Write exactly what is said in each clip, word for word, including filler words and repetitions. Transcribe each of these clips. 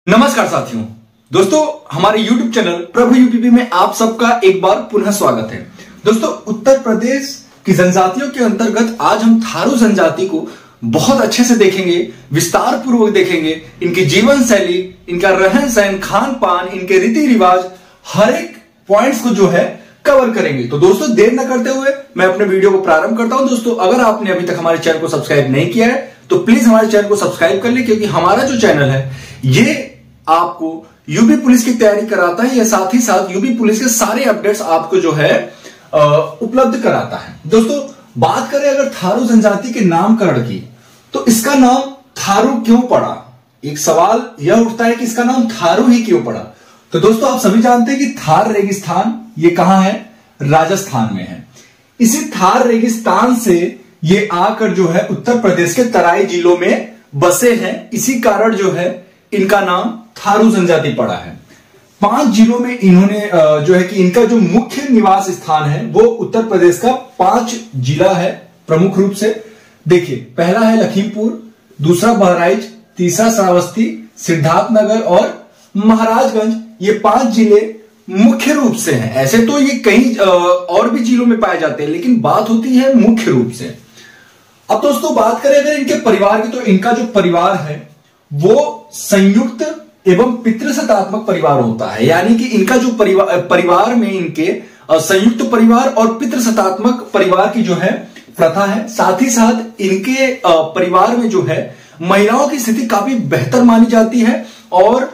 नमस्कार साथियों, दोस्तों हमारे यूट्यूब चैनल प्रभु यूपीपी में आप सबका एक बार पुनः स्वागत है। दोस्तों उत्तर प्रदेश की जनजातियों के अंतर्गत आज हम थारू जनजाति को बहुत अच्छे से देखेंगे, विस्तार पूर्वक देखेंगे। इनकी जीवन शैली, इनका रहन सहन, खान पान, इनके रीति रिवाज, हर एक पॉइंट्स को जो है कवर करेंगे। तो दोस्तों देर न करते हुए मैं अपने वीडियो को प्रारंभ करता हूं। दोस्तों अगर आपने अभी तक हमारे चैनल को सब्सक्राइब नहीं किया है तो प्लीज हमारे चैनल को सब्सक्राइब कर ले, क्योंकि हमारा जो चैनल है ये आपको यूपी पुलिस की तैयारी कराता है, या साथ ही साथ यूपी पुलिस के सारे अपडेट्स आपको जो है उपलब्ध कराता है। दोस्तों बात करें अगर थारू जनजाति के नामकरण की, तो इसका नाम थारू क्यों पड़ा? एक सवाल यह उठता है कि इसका नाम थारू ही क्यों पड़ा। तो दोस्तों आप सभी जानते हैं कि थार रेगिस्तान ये कहां है? राजस्थान में है। इसी थार रेगिस्तान से ये आकर जो है उत्तर प्रदेश के तराई जिलों में बसे हैं। इसी कारण जो है इनका नाम थारू जनजाति पड़ा है। पांच जिलों में इन्होंने जो है कि इनका जो मुख्य निवास स्थान है वो उत्तर प्रदेश का पांच जिला है प्रमुख रूप से। देखिए, पहला है लखीमपुर, दूसरा बहराइच, तीसरा श्रावस्ती, सिद्धार्थनगर और महाराजगंज। ये पांच जिले मुख्य रूप से हैं। ऐसे तो ये कई और भी जिलों में पाए जाते हैं, लेकिन बात होती है मुख्य रूप से। अब दोस्तों बात करें अगर इनके परिवार की, तो इनका जो परिवार है वो संयुक्त एवं पितृसत्तात्मक परिवार होता है। यानी कि इनका जो परिवार परिवार में इनके संयुक्त परिवार और पितृसत्तात्मक परिवार की जो है प्रथा है। साथ ही साथ इनके परिवार में जो है महिलाओं की स्थिति काफी बेहतर मानी जाती है। और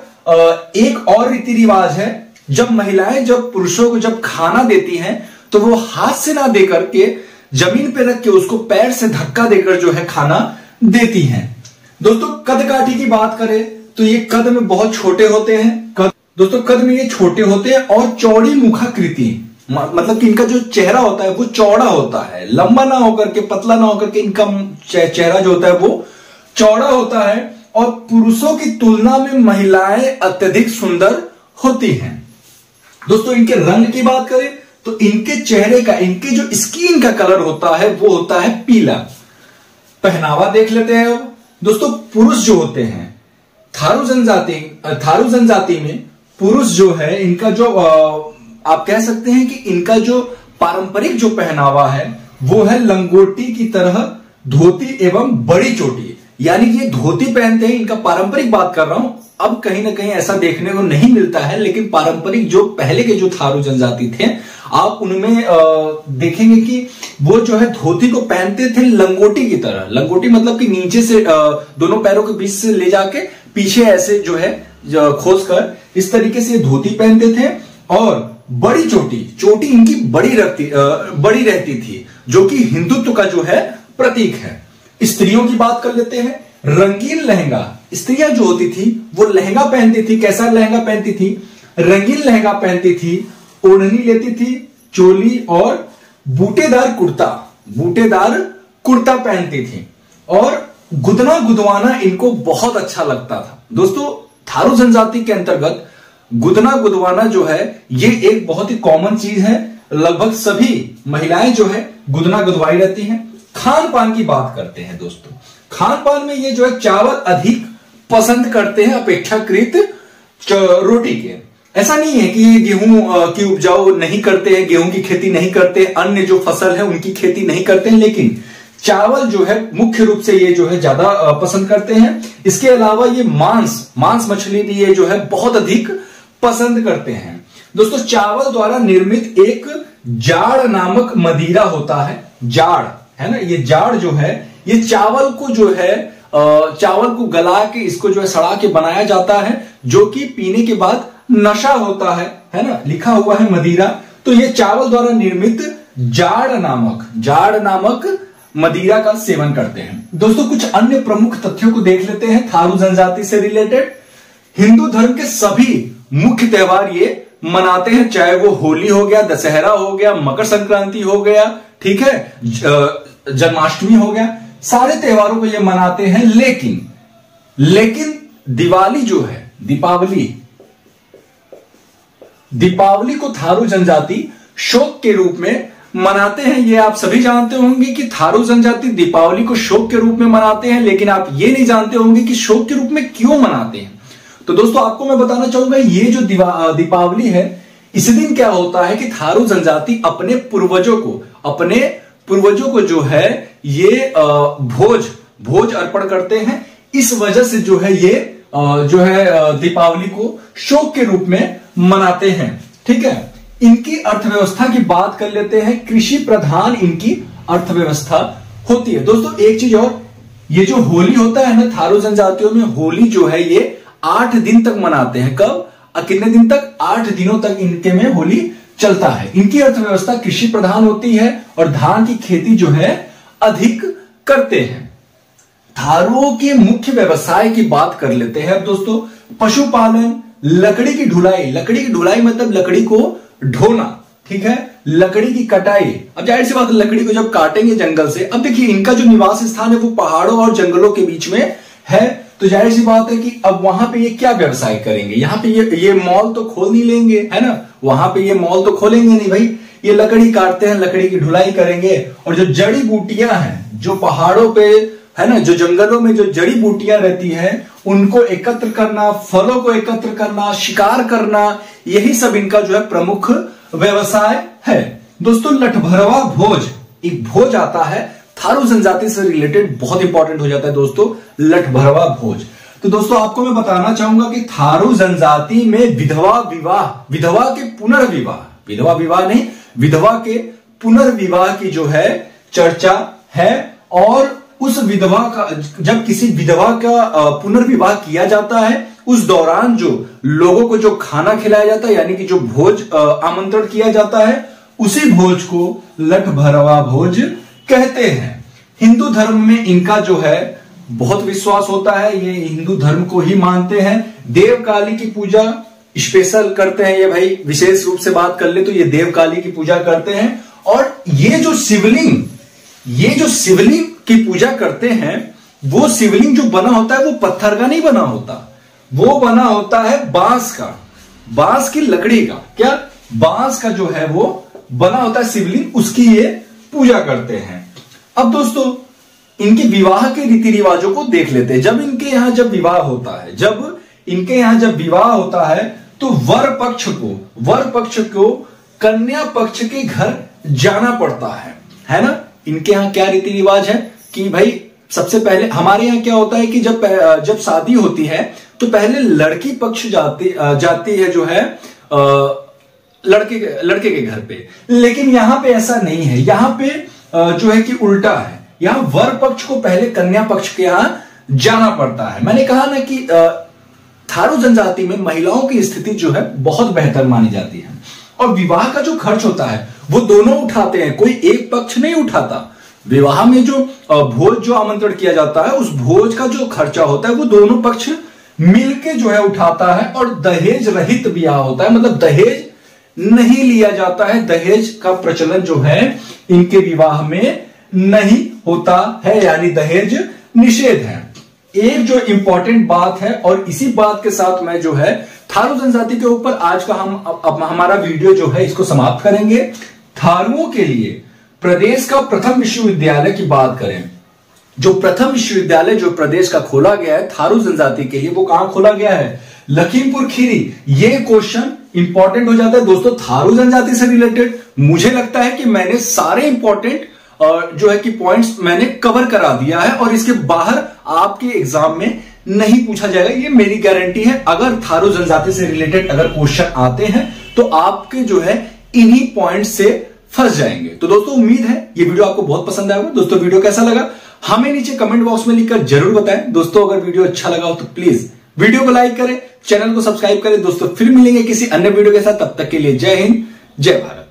एक और रीति रिवाज है, जब महिलाएं जब पुरुषों को जब खाना देती हैं तो वो हाथ से ना देकर के जमीन पे रख के उसको पैर से धक्का देकर जो है खाना देती हैं। दोस्तों कद काठी की बात करें तो ये कद में बहुत छोटे होते हैं। कद दोस्तों कद में ये छोटे होते हैं और चौड़ी मुखाकृति, मतलब कि इनका जो चेहरा होता है वो चौड़ा होता है, लंबा ना होकर के, पतला ना होकर के इनका चेहरा जो होता है वो चौड़ा होता है। और पुरुषों की तुलना में महिलाएं अत्यधिक सुंदर होती हैं। दोस्तों इनके रंग की बात करें तो इनके चेहरे का, इनके जो स्किन का कलर होता है वो होता है पीला। पहनावा देख लेते हैं अब। दोस्तों पुरुष जो होते हैं थारू जनजाति थारू जनजाति में पुरुष जो है इनका जो आप कह सकते हैं कि इनका जो पारंपरिक जो पहनावा है वो है लंगोटी की तरह धोती एवं बड़ी चोटी। यानी कि ये धोती पहनते हैं, इनका पारंपरिक बात कर रहा हूं। अब कहीं ना कहीं ऐसा देखने को नहीं मिलता है, लेकिन पारंपरिक जो पहले के जो थारू जनजाति थे आप उनमें देखेंगे कि वो जो है धोती को पहनते थे लंगोटी की तरह। लंगोटी मतलब कि नीचे से दोनों पैरों के बीच से ले जाके पीछे ऐसे जो है खोस कर इस तरीके से धोती पहनते थे। और बड़ी चोटी चोटी इनकी बड़ी रहती बड़ी रहती थी, जो कि हिंदुत्व का जो है प्रतीक है। स्त्रियों की बात कर लेते हैं। रंगीन लहंगा, स्त्रियां जो होती थी वो लहंगा पहनती थी। कैसा लहंगा पहनती थी? रंगीन लहंगा पहनती थी, ओढ़नी लेती थी, चोली और बूटेदार कुर्ता बूटेदार कुर्ता पहनती थी। और गुदना गुदवाना इनको बहुत अच्छा लगता था। दोस्तों थारू जनजाति के अंतर्गत गुदना गुदवाना जो है ये एक बहुत ही कॉमन चीज है। लगभग सभी महिलाएं जो है गुदना गुदवाई रहती हैं। खान पान की बात करते हैं दोस्तों, खान पान में ये जो है चावल अधिक पसंद करते हैं अपेक्षाकृत रोटी के। ऐसा नहीं है कि ये गेहूं की उपजाऊ नहीं करते हैं, गेहूं की खेती नहीं करते, अन्य जो फसल है उनकी खेती नहीं करते हैं, लेकिन चावल जो है मुख्य रूप से ये जो है ज्यादा पसंद करते हैं। इसके अलावा ये मांस मांस मछली भी ये जो है बहुत अधिक पसंद करते हैं। दोस्तों चावल द्वारा निर्मित एक जाड़ नामक मदिरा होता है। जाड़ है ना, ये जाड़ जो है ये चावल को जो है चावल को गला के इसको जो है सड़ा के बनाया जाता है, जो कि पीने के बाद नशा होता है है ना, लिखा हुआ है मदिरा। तो ये चावल द्वारा निर्मित जाड़ नामक जाड़ नामक मदिरा का सेवन करते हैं। दोस्तों कुछ अन्य प्रमुख तथ्यों को देख लेते हैं थारू जनजाति से रिलेटेड। हिंदू धर्म के सभी मुख्य त्योहार ये मनाते हैं, चाहे वो होली हो गया, दशहरा हो गया, मकर संक्रांति हो गया, ठीक है, जन्माष्टमी हो गया, सारे त्योहारों को ये मनाते हैं। लेकिन लेकिन दिवाली जो है, दीपावली दीपावली को थारू जनजाति शोक के रूप में मनाते हैं। ये आप सभी जानते होंगे कि थारू जनजाति दीपावली को शोक के रूप में मनाते हैं, लेकिन आप ये नहीं जानते होंगे कि शोक के रूप में क्यों मनाते हैं। तो दोस्तों आपको मैं बताना चाहूंगा ये जो दीपावली है, इस दिन क्या होता है कि थारू जनजाति अपने पूर्वजों को अपने पूर्वजों को जो है ये भोज भोज अर्पण करते हैं। इस वजह से जो है ये जो है दीपावली को शोक के रूप में मनाते हैं। ठीक है, इनकी अर्थव्यवस्था की बात कर लेते हैं। कृषि प्रधान इनकी अर्थव्यवस्था होती है। दोस्तों एक चीज और, ये जो होली होता है ना, थारू जनजातियों में होली जो है ये आठ दिन तक मनाते हैं। कब? कितने दिन तक? आठ दिनों तक इनके में होली चलता है। इनकी अर्थव्यवस्था कृषि प्रधान होती है और धान की खेती जो है अधिक करते हैं। थारुओं के मुख्य व्यवसाय की बात कर लेते हैं अब दोस्तों। पशुपालन, लकड़ी की ढुलाई, लकड़ी की ढुलाई मतलब लकड़ी को ढोना, ठीक है, लकड़ी की कटाई। अब जाहिर सी बात है लकड़ी को जब काटेंगे जंगल से, अब देखिए इनका जो निवास स्थान है वो पहाड़ों और जंगलों के बीच में है, तो जाहिर सी बात है कि अब वहां पे ये क्या व्यवसाय करेंगे। यहाँ पे ये ये मॉल तो खोल नहीं लेंगे, है ना, वहां पे ये मॉल तो खोलेंगे नहीं भाई। ये लकड़ी काटते हैं, लकड़ी की ढुलाई करेंगे और जो जड़ी बूटियां हैं, जो पहाड़ों पे है ना, जो जंगलों में जो जड़ी बूटियां रहती हैं उनको एकत्र करना, फलों को एकत्र करना, शिकार करना, यही सब इनका जो है प्रमुख व्यवसाय है। दोस्तों लठभरवा भोज, एक भोज आता है थारू जनजाति से रिलेटेड, बहुत इंपॉर्टेंट हो जाता है दोस्तों लठभरवा भोज। तो दोस्तों आपको मैं बताना चाहूंगा कि थारू जनजाति में विधवा विवाह, विधवा के पुनर्विवाह, विधवा विवाह नहीं, विधवा के पुनर्विवाह की जो है चर्चा है। और उस विधवा का, जब किसी विधवा का पुनर्विवाह किया जाता है उस दौरान जो लोगों को जो खाना खिलाया जाता है, यानी कि जो भोज आमंत्रण किया जाता है, उसी भोज को लठभरवा भोज कहते हैं। हिंदू धर्म में इनका जो है बहुत विश्वास होता है, ये हिंदू धर्म को ही मानते हैं। देव काली की पूजा स्पेशल करते हैं ये भाई, विशेष रूप से बात कर ले तो ये देव काली की पूजा करते हैं। और ये जो शिवलिंग, ये जो शिवलिंग की पूजा करते हैं, वो शिवलिंग जो बना होता है वो पत्थर का नहीं बना होता, वो बना होता है बांस का, बांस की लकड़ी का। क्या? बांस का जो है वो बना होता है शिवलिंग, उसकी ये पूजा करते हैं। अब दोस्तों इनके विवाह के रीति रिवाजों को देख लेते हैं। जब इनके यहां जब विवाह होता है, जब इनके यहां जब विवाह होता है तो वर पक्ष को वर पक्ष को कन्या पक्ष के घर जाना पड़ता है, है ना। इनके यहां क्या रीति रिवाज है कि भाई सबसे पहले, हमारे यहाँ क्या होता है कि जब जब शादी होती है तो पहले लड़की पक्ष जाती जाती है जो है आ, लड़के लड़के के घर पे। लेकिन यहां पे ऐसा नहीं है, यहां पे जो है कि उल्टा है, यहां वर पक्ष को पहले कन्या पक्ष के यहां जाना पड़ता है। मैंने कहा ना कि थारू जनजाति में महिलाओं की स्थिति जो है बहुत बेहतर मानी जाती है और विवाह का जो खर्च होता है वो दोनों उठाते हैं, कोई एक पक्ष नहीं उठाता। विवाह में जो भोज जो आमंत्रण किया जाता है उस भोज का जो खर्चा होता है वो दोनों पक्ष मिलके जो है उठाता है। और दहेज रहित विवाह होता है, मतलब दहेज नहीं लिया जाता है, दहेज का प्रचलन जो है इनके विवाह में नहीं होता है, यानी दहेज निषेध है। एक जो इंपॉर्टेंट बात है, और इसी बात के साथ मैं जो है थारू जनजाति के ऊपर आज का हम अब हमारा वीडियो जो है इसको समाप्त करेंगे। थारुओं के लिए प्रदेश का प्रथम विश्वविद्यालय की बात करें, जो प्रथम विश्वविद्यालय जो प्रदेश का खोला गया है थारू जनजाति के लिए, वो कहां खोला गया है? लखीमपुर खीरी। ये क्वेश्चन इंपॉर्टेंट हो जाता है दोस्तों थारू जनजाति से रिलेटेड। मुझे लगता है कि मैंने सारे इंपॉर्टेंट जो है कि पॉइंट्स मैंने कवर करा दिया है और इसके बाहर आपके एग्जाम में नहीं पूछा जाएगा, ये मेरी गारंटी है। अगर थारू जनजाति से रिलेटेड अगर क्वेश्चन आते हैं तो आपके जो है इन्हीं पॉइंट से फंस जाएंगे। तो दोस्तों उम्मीद है ये वीडियो आपको बहुत पसंद आएगा। दोस्तों वीडियो कैसा लगा हमें नीचे कमेंट बॉक्स में लिखकर जरूर बताएं। दोस्तों अगर वीडियो अच्छा लगा हो तो प्लीज वीडियो को लाइक करें, चैनल को सब्सक्राइब करें। दोस्तों फिर मिलेंगे किसी अन्य वीडियो के साथ, तब तक के लिए जय हिंद, जय भारत।